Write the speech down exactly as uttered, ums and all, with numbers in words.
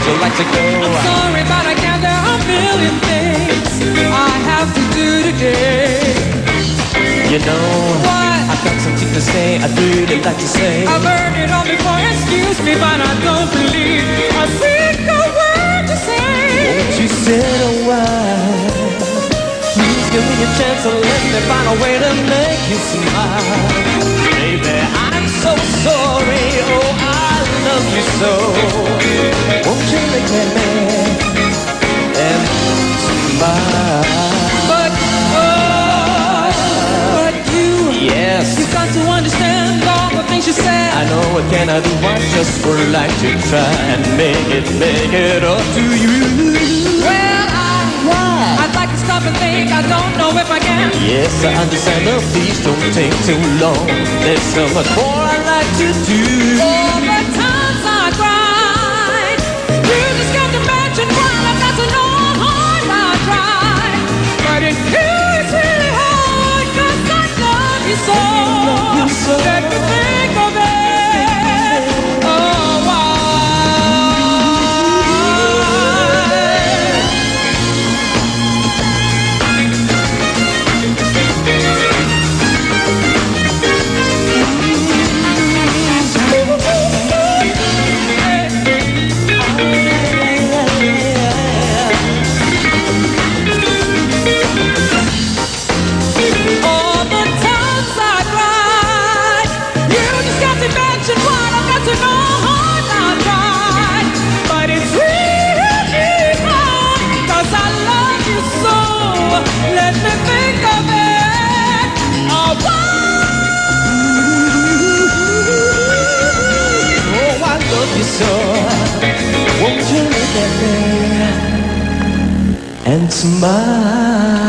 you like to go? I'm sorry, but I can't. There are a million things I have to do today. You know, what? I've got something to say, I'd really like to say. I've heard it all before, excuse me, but I don't believe a single word to say. Won't you sit a while? Please give me a chance to let me find a way to make you smile. Baby, I'm so sorry, oh, I love you so. Won't you look at me and smile? But, oh, but you, yes, you've got to understand all the things you said. I know what can I do, I just would like to try and make it, make it up to you. Well, I, Why? I'd like to stop and think, I don't know if I can. Yes, I understand, but please don't take too long. There's so much more I'd like to do. All the times I cried, you just can't imagine why I've got to know how hard I tried. But it is really hard, cause I love you so. Love you so. Let me think of it. Oh, why? Let me think of it. Oh, oh, I love you so. Won't you look at me and smile?